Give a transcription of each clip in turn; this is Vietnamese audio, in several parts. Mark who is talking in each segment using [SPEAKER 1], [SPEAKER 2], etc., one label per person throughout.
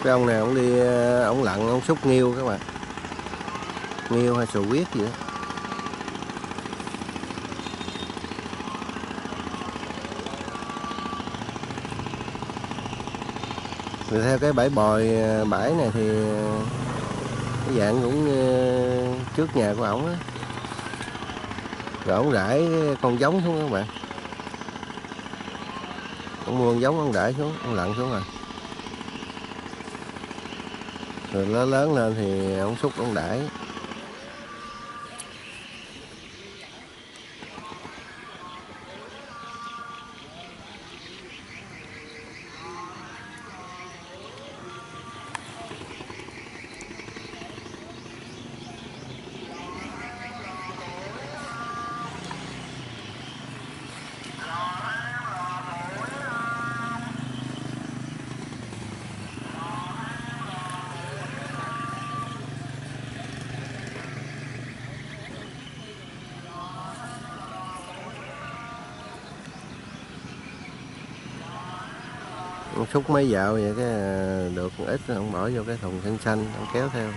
[SPEAKER 1] Cái ông này ông đi ông lặn ông xúc nghêu các bạn, nghêu hay sò huyết gì đó. Rồi theo cái bãi bồi bãi này thì cái dạng cũng trước nhà của ổng á, rồi ổng rải con giống xuống các bạn, ổng mua con giống ổng rải xuống, ổng lặn xuống rồi lớn lớn lên thì ổng xúc ổng rải. Ông xúc mấy dạo vậy cái được ít ông bỏ vô cái thùng xanh xanh ông kéo theo.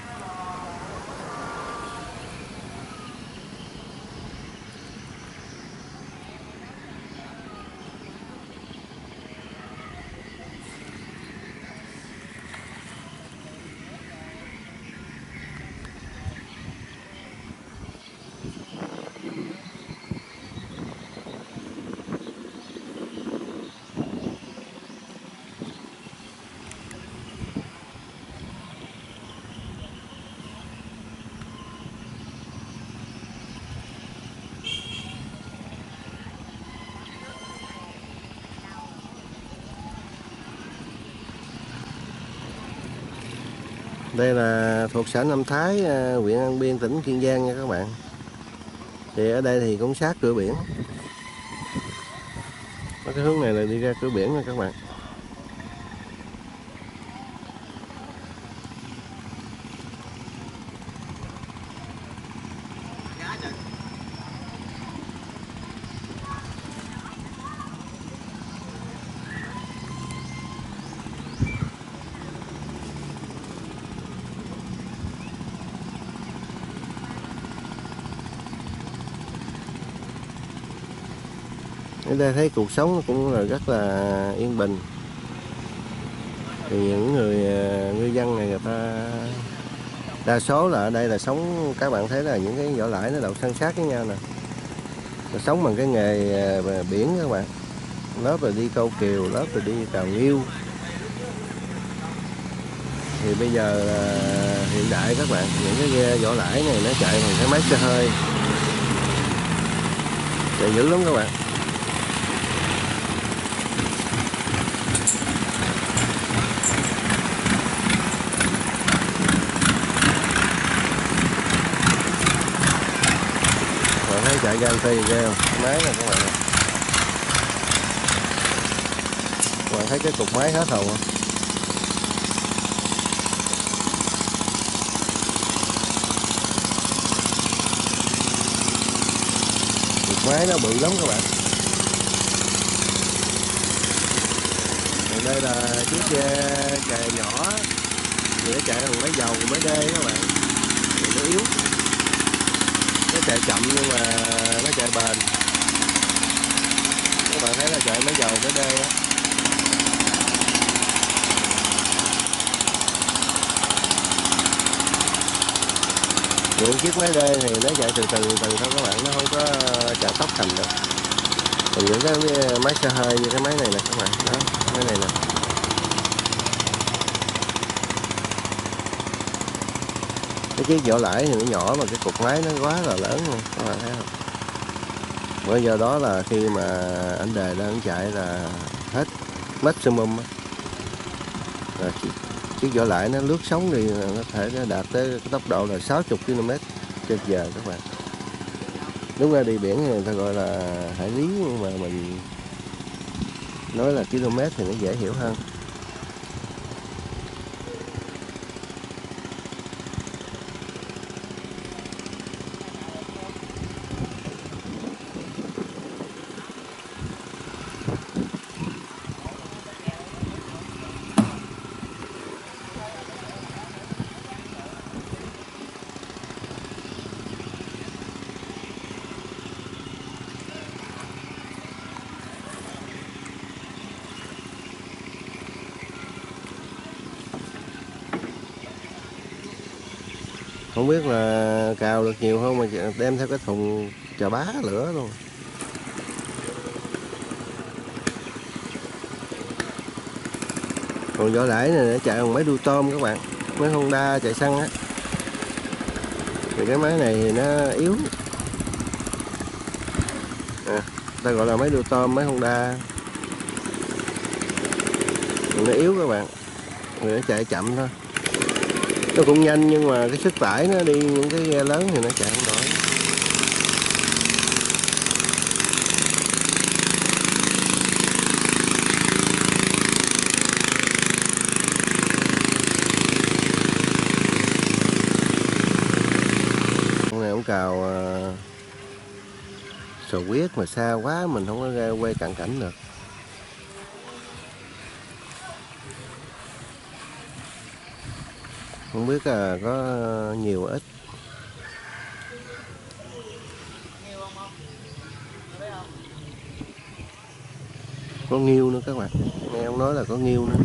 [SPEAKER 1] Đây là thuộc xã Nam Thái, huyện An Biên, tỉnh Kiên Giang nha các bạn. Thì ở đây thì cũng sát cửa biển. Cái hướng này là đi ra cửa biển nha các bạn. Ở đây thấy cuộc sống cũng là rất là yên bình. Thì những người ngư dân này người ta đa số là ở đây là sống, các bạn thấy là những cái vỏ lãi nó đậu san sát với nhau nè. Rồi sống bằng cái nghề biển các bạn. Lớp là đi câu kiều, lớp là đi cào nghêu. Thì bây giờ hiện đại các bạn, những cái ghe vỏ lãi này nó chạy bằng cái máy xe hơi, chạy dữ lắm các bạn. Bạn thấy chạy gan tì ghê không? Máy này các bạn này. Các bạn thấy cái cục máy hết hồn không? Máy nó bự lắm các bạn. Còn đây là chiếc ghe chài nhỏ, thì nó chạy bằng máy dầu, máy đê các bạn. Thì nó yếu, nó chạy chậm nhưng mà nó chạy bền. Các bạn thấy là chạy máy dầu, máy đê á. Những chiếc máy đê thì nó chạy từ từ thôi các bạn, nó không có chạy tốc thành được. Còn những cái máy xe hơi như cái máy này nè các bạn, đó, máy này nè. Cái chiếc vỏ lãi thì nó nhỏ mà cái cục máy nó quá là lớn luôn, các bạn thấy không? Bây giờ đó là khi mà anh đề đang chạy là hết maximum á. Chiếc vỏ lãi nó lướt sóng thì nó thể đạt tới cái tốc độ là 60 km/h các bạn. Đúng ra đi biển thì người ta gọi là hải lý, nhưng mà mình nói là km thì nó dễ hiểu hơn. Không biết là cào được nhiều không mà đem theo cái thùng chà bá lửa luôn. Còn vỏ lãi này để chạy bằng máy đu tôm các bạn, máy Honda chạy xăng á. Thì cái máy này thì nó yếu, ta gọi là máy đu tôm, máy Honda. Nó yếu các bạn, người nó chạy chậm thôi. Nó cũng nhanh nhưng mà cái sức tải nó đi những cái ghe lớn thì nó chạy không nổi. Con này ông cào sò huyết mà xa quá mình không có ra quay cận cảnh được. Không biết là có nhiều ít. Có nghêu nữa các bạn, nghe ông nói là có nghêu nữa.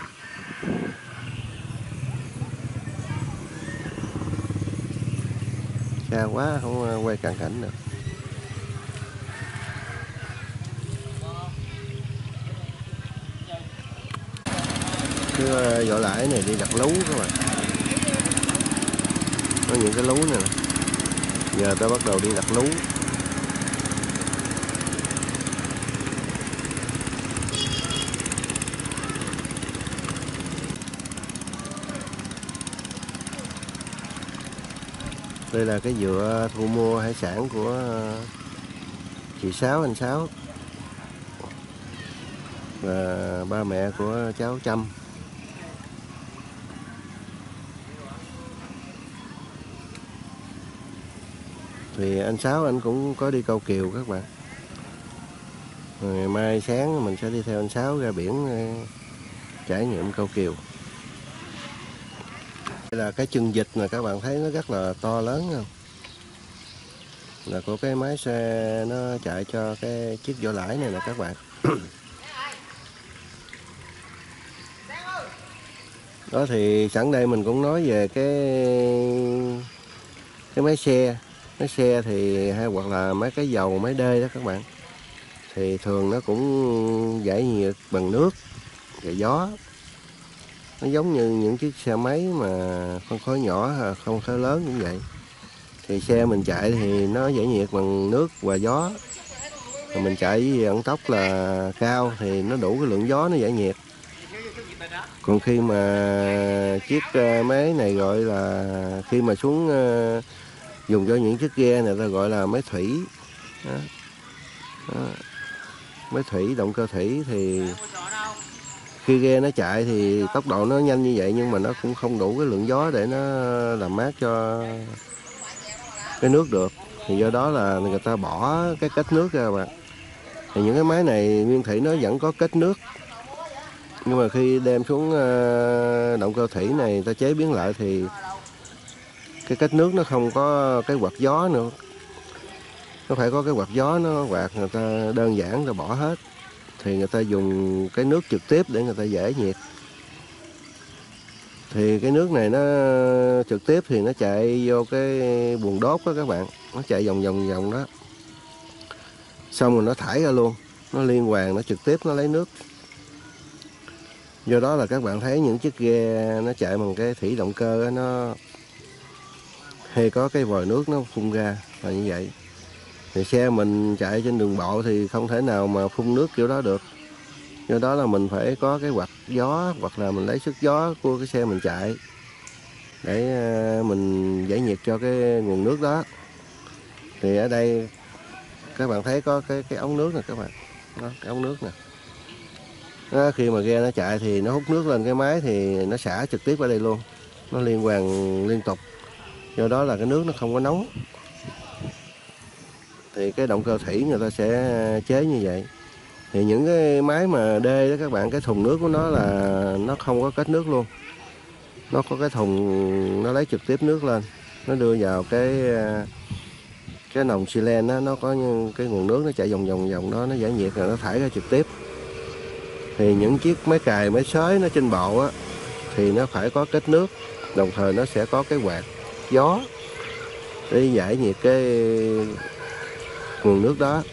[SPEAKER 1] Xa quá không quay cận cảnh được. Cái vỏ lãi này đi đặt lú các bạn. Có những cái lú này nè. Giờ ta bắt đầu đi đặt lú. Đây là cái dựa thu mua hải sản của chị Sáu, anh Sáu và ba mẹ của cháu Trâm. Thì anh Sáu anh cũng có đi câu kiều các bạn. Rồi ngày mai sáng mình sẽ đi theo anh Sáu ra biển trải nghiệm câu kiều. Đây là cái chân vịt mà các bạn thấy nó rất là to lớn không? Là của cái máy xe nó chạy cho cái chiếc vỏ lãi này nè các bạn. Đó thì sẵn đây mình cũng nói về cái máy xe. Máy xe thì hay hoặc là mấy cái dầu máy đê đó các bạn. Thì thường nó cũng giải nhiệt bằng nước và gió. Nó giống như những chiếc xe máy mà phân khối nhỏ, không khối lớn như vậy. Thì xe mình chạy thì nó giải nhiệt bằng nước và gió. Rồi mình chạy với vận tốc là cao thì nó đủ cái lượng gió nó giải nhiệt. Còn khi mà chiếc máy này gọi là khi mà xuống dùng cho những chiếc ghe này ta gọi là máy thủy. Đó. Đó. Máy thủy, động cơ thủy thì khi ghe nó chạy thì tốc độ nó nhanh như vậy nhưng mà nó cũng không đủ cái lượng gió để nó làm mát cho cái nước được. Thì do đó là người ta bỏ cái kết nước ra các bạn. Thì những cái máy này nguyên thủy nó vẫn có kết nước. Nhưng mà khi đem xuống động cơ thủy này người ta chế biến lại thì cái kết nước nó không có cái quạt gió nữa. Nó phải có cái quạt gió nó quạt, người ta đơn giản người ta bỏ hết. Thì người ta dùng cái nước trực tiếp để người ta giải nhiệt. Thì cái nước này nó trực tiếp thì nó chạy vô cái buồng đốt đó các bạn. Nó chạy vòng vòng đó. Xong rồi nó thải ra luôn. Nó liên hoàn, nó trực tiếp nó lấy nước. Do đó là các bạn thấy những chiếc ghe nó chạy bằng cái thủy động cơ đó, nó hay có cái vòi nước nó phun ra là như vậy. Thì xe mình chạy trên đường bộ thì không thể nào mà phun nước kiểu đó được. Do đó là mình phải có cái quạt gió hoặc là mình lấy sức gió của cái xe mình chạy để mình giải nhiệt cho cái nguồn nước đó. Thì ở đây các bạn thấy có cái ống nước nè các bạn. Đó, cái ống nước nè. Đó, khi mà ghe nó chạy thì nó hút nước lên cái máy thì nó xả trực tiếp ở đây luôn. Nó liên hoàn liên tục. Do đó là cái nước nó không có nóng. Thì cái động cơ thủy người ta sẽ chế như vậy. Thì những cái máy mà đê đó các bạn, cái thùng nước của nó là nó không có kết nước luôn. Nó có cái thùng nó lấy trực tiếp nước lên. Nó đưa vào cái nòng xi len đó, nó có cái nguồn nước nó chạy vòng vòng đó, nó giải nhiệt rồi nó thải ra trực tiếp. Thì những chiếc máy cày, máy xới nó trên bộ á thì nó phải có kết nước, đồng thời nó sẽ có cái quạt gió để giải nhiệt cái nguồn nước đó.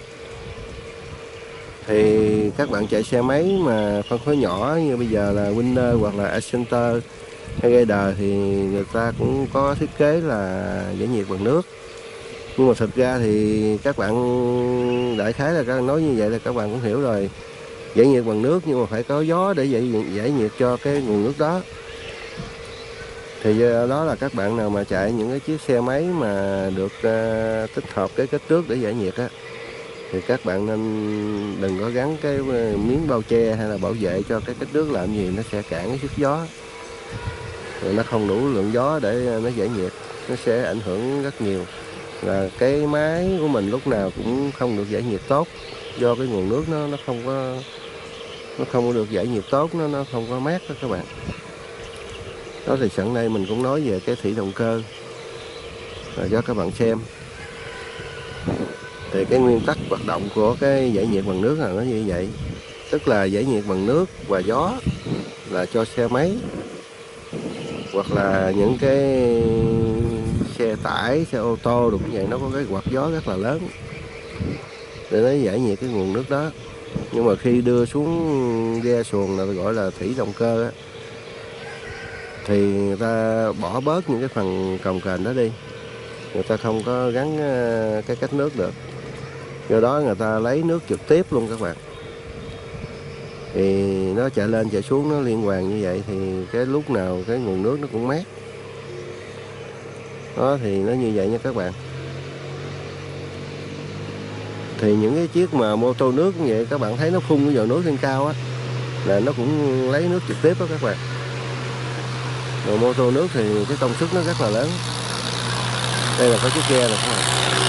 [SPEAKER 1] Thì các bạn chạy xe máy mà phân khối nhỏ như bây giờ là Winner hoặc là Acenter hay Raider thì người ta cũng có thiết kế là giải nhiệt bằng nước. Nhưng mà thực ra thì các bạn đại khái là các nói như vậy là các bạn cũng hiểu rồi, giải nhiệt bằng nước nhưng mà phải có gió để giải nhiệt cho cái nguồn nước đó. Thì đó là các bạn nào mà chạy những cái chiếc xe máy mà được tích hợp cái kích thước để giải nhiệt á, thì các bạn nên đừng có gắn cái miếng bao che hay là bảo vệ cho cái kích thước, làm gì nó sẽ cản cái sức gió, rồi nó không đủ lượng gió để nó giải nhiệt, nó sẽ ảnh hưởng rất nhiều. Là cái máy của mình lúc nào cũng không được giải nhiệt tốt, do cái nguồn nước nó không có được giải nhiệt tốt, nó không có mát đó các bạn. Đó thì sẵn đây mình cũng nói về cái thủy động cơ rồi cho các bạn xem. Thì cái nguyên tắc hoạt động của cái giải nhiệt bằng nước là nó như vậy, tức là giải nhiệt bằng nước và gió là cho xe máy hoặc là những cái xe tải, xe ô tô được như vậy, nó có cái quạt gió rất là lớn để nó giải nhiệt cái nguồn nước đó. Nhưng mà khi đưa xuống ghe xuồng là gọi là thủy động cơ á, thì người ta bỏ bớt những cái phần cồng kềnh đó đi, người ta không có gắn cái cách nước được, do đó người ta lấy nước trực tiếp luôn các bạn. Thì nó chạy lên chạy xuống nó liên hoàn như vậy thì cái lúc nào cái nguồn nước nó cũng mát. Đó thì nó như vậy nha các bạn. Thì những cái chiếc mà mô tô nước như vậy các bạn thấy nó phun cái dầu nước lên cao á, là nó cũng lấy nước trực tiếp đó các bạn. Rồi mô tô nước thì cái công suất nó rất là lớn. Đây là có chiếc ghe này các bạn.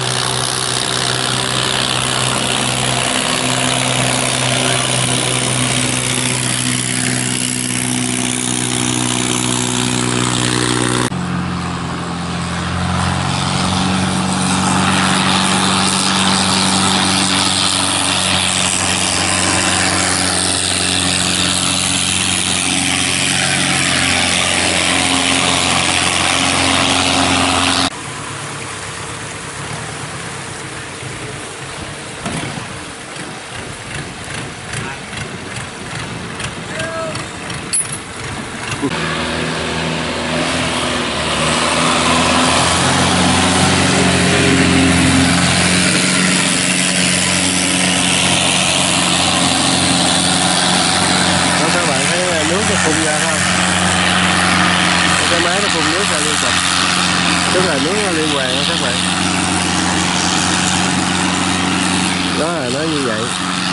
[SPEAKER 1] Phun ra không? Cái máy nó phun nước ra liên tục, tức là nước nó liên hoàn đó các bạn. Đó là nó như vậy.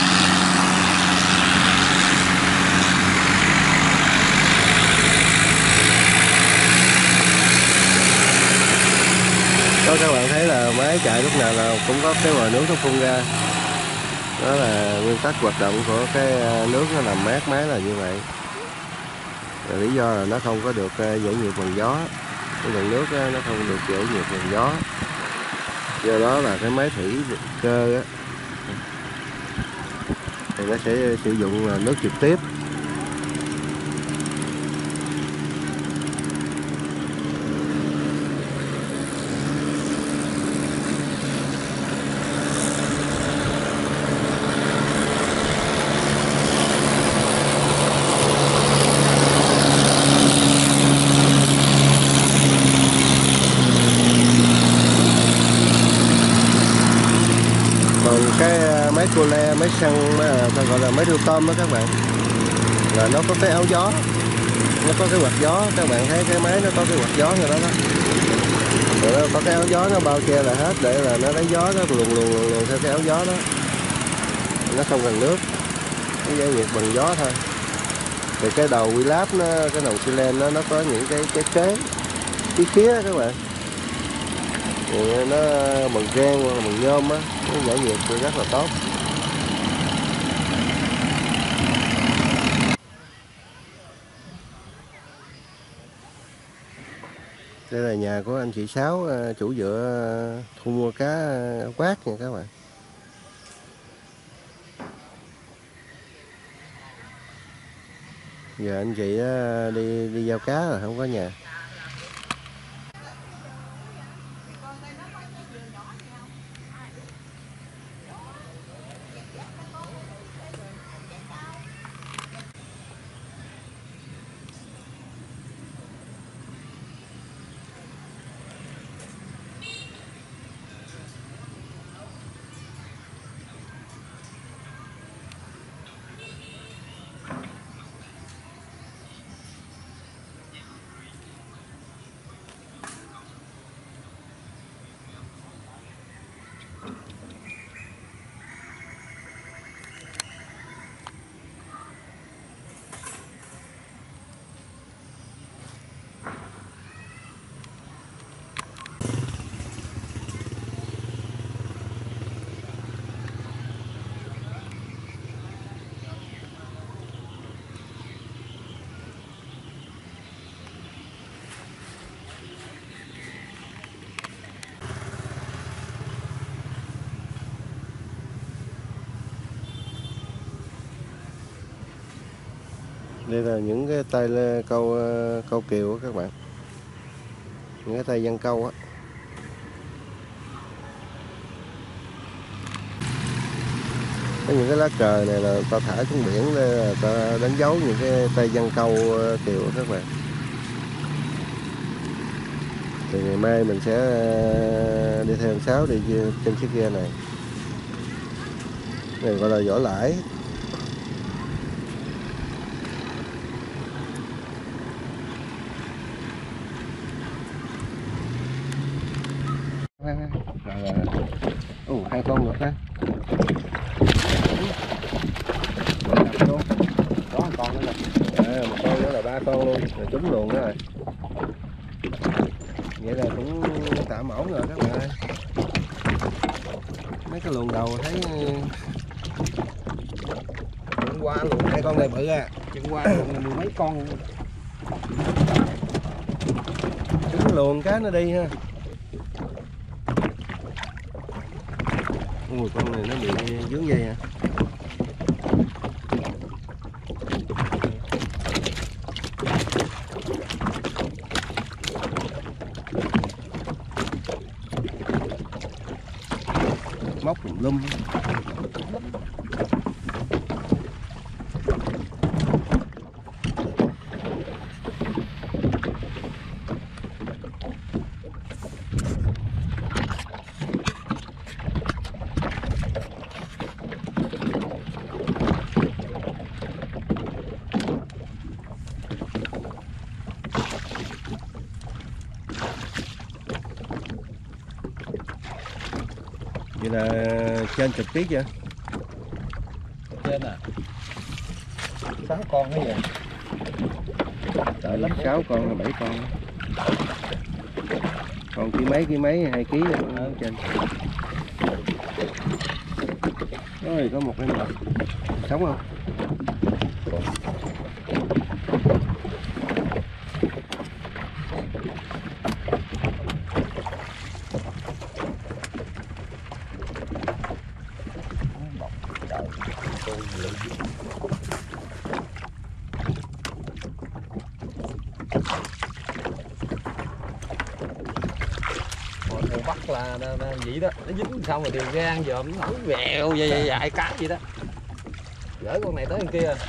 [SPEAKER 1] Đó các bạn thấy là máy chạy lúc nào là cũng có cái vòi nước nó phun ra. Đó là nguyên tắc hoạt động của cái nước nó làm mát máy là như vậy. Lý do là nó không có được giải nhiệt bằng gió, cái lượng nước đó, nó không được giải nhiệt bằng gió, do đó là cái máy thủy cơ á, thì nó sẽ sử dụng nước trực tiếp. Cái máy cole, máy xăng, ta gọi là máy đưa tôm đó các bạn, là nó có cái áo gió, nó có cái quạt gió. Các bạn thấy cái máy nó có cái quạt gió rồi đó, rồi nó có cái áo gió nó bao che là hết, để là nó lấy gió nó luồn theo cái áo gió đó, nó không cần nước, nó giải nhiệt bằng gió thôi. Thì cái đầu quy láp nó, cái đầu xi len nó có những cái kế phía khía các bạn, thì nó bằng ren hoặc là bằng nhôm á, nó giải nhiệt rất là tốt. Đây là nhà của anh chị Sáu, chủ vựa thu mua cá quát nha các bạn. Giờ anh chị đi giao cá rồi không có nhà. Đây là những cái tay câu kiều á các bạn, những cái tay giăng câu á. Có những cái lá cờ này là ta thả xuống biển để là ta đánh dấu những cái tay giăng câu kiều á các bạn. Thì ngày mai mình sẽ đi theo anh Sáu đi trên chiếc ghe này. Này gọi là vỏ lãi. Hai con được ha. Có một con nữa nè. Một con nữa là 3 con luôn, rồi trúng luôn đó rồi. Vậy là cũng tạm ổn rồi các bạn ơi. Mấy cái luồng đầu thấy chừng qua luôn, hai con này bự à, chừng qua luôn mười mấy con. Trúng luồng cá nó đi ha. Ui, con này nó bị vướng dây hả? Móc tùm lum. Vậy là trên chục ký chưa?
[SPEAKER 2] Trên à? 6 con hay gì?
[SPEAKER 1] Đợi lắm 6 con là 7 con. Còn ký mấy 2 ký ở trên. Rồi có một cái mực. Sống không?
[SPEAKER 2] Mọi bắt là vậy đó, nó dính xong rồi thì gan dòm nó nổi vèo dài cá gì đó. Gửi con này tới con kia.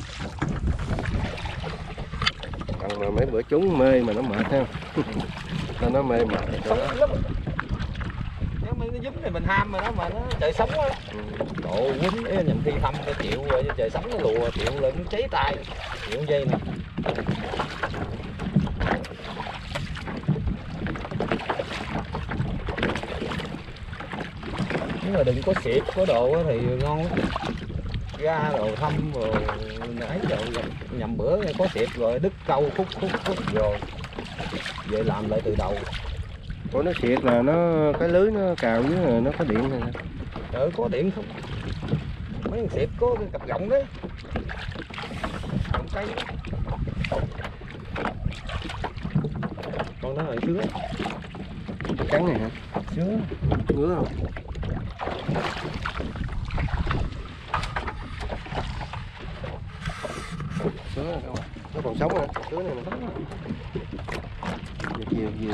[SPEAKER 1] Còn mà mấy bữa trúng mê mà nó mệt ha. Nó mê mệt
[SPEAKER 2] Sống lắm. Nếu mà nó dính thì mình ham mà nó trời sống á. Độ quýnh nhầm khi thăm cái chịu rồi trời sống nó lùa chịu là nó cháy tay. Chịu dây nè. Nếu mà đừng có xịt có đồ thì ngon lắm. Ra đồ thăm rồi nãy giờ nhầm bữa có xịt rồi đứt câu khúc rồi về làm lại từ đầu.
[SPEAKER 1] Ủa nó xịt là nó cái lưới nó cào dưới là nó có điện này.
[SPEAKER 2] Có điện không? Mấy con xịt có cái cặp gọng đấy. Gọng cây đó. Con đó là sứa.
[SPEAKER 1] Cái trắng này hả?
[SPEAKER 2] Sứa.
[SPEAKER 1] Ngứa không? Sứa này không? Nó còn sống hả? Sứa này nè. Nhiều.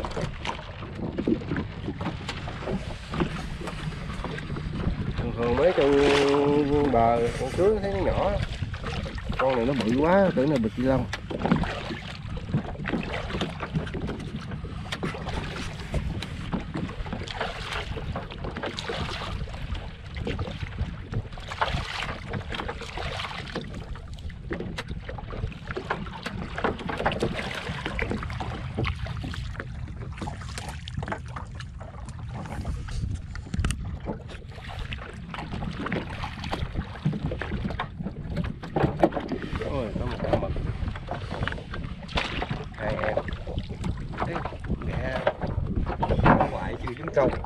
[SPEAKER 1] Thường mấy con bờ con sứa thấy nó nhỏ, con này nó bự quá tưởng là bịch ni lông. Ôi, có một con mực. Hai em. Mẹ.
[SPEAKER 2] Ngoại chưa dính câu.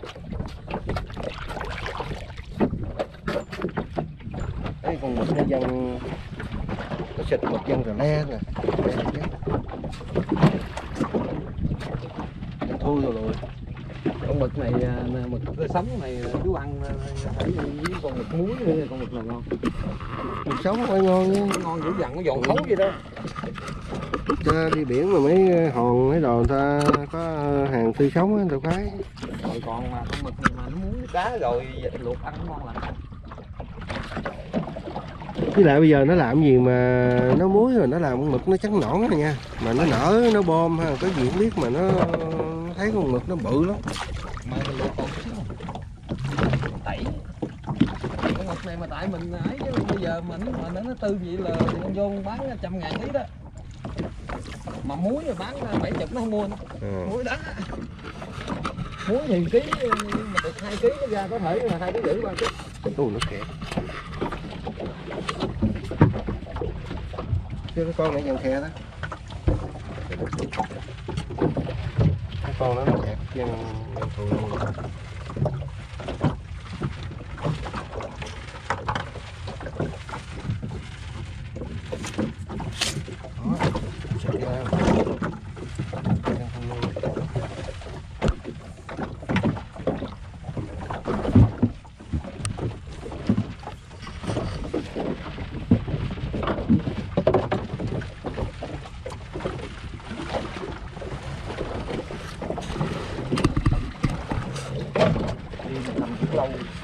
[SPEAKER 1] Đấy, con mực nó văng, nó xịt mực văng rồi le nè. Nó thui rồi.
[SPEAKER 2] Con mực mực này, mực sống này chú ăn phải với con mực muối nữa, con mực nào ngon.
[SPEAKER 1] Mực sống phải ngon chứ.
[SPEAKER 2] Ngon dữ dằn, nó giòn thấu vậy đó.
[SPEAKER 1] Cho đi biển mà mấy hòn mấy đồ người ta có hàng tươi sống á, người ta khoái.
[SPEAKER 2] Rồi còn mà con mực này mà nó muối cá rồi luộc ăn ngon lành.
[SPEAKER 1] Với lại bây giờ nó làm gì mà nó muối rồi nó làm con mực nó trắng nõn rồi nha, mà nó nở nó bom ha, có gì không biết mà nó thấy con mực nó bự lắm.
[SPEAKER 2] Mà mình luộc còn xíu tẩy con mực này mà tại mình ấy chứ bây giờ mình mà nó tư vậy là con vô bán 100.000 ký đó, mà muối rồi bán 70 nó không mua nữa. Muối đá, muối thì ký mà được 2 ký nó ra có thể là 2,5 ký 3 ký.
[SPEAKER 1] Ui nó kẹt. Chứ cái con này gần khe đó. Cái con đó nó kẹt chân thù luôn.
[SPEAKER 2] Lâu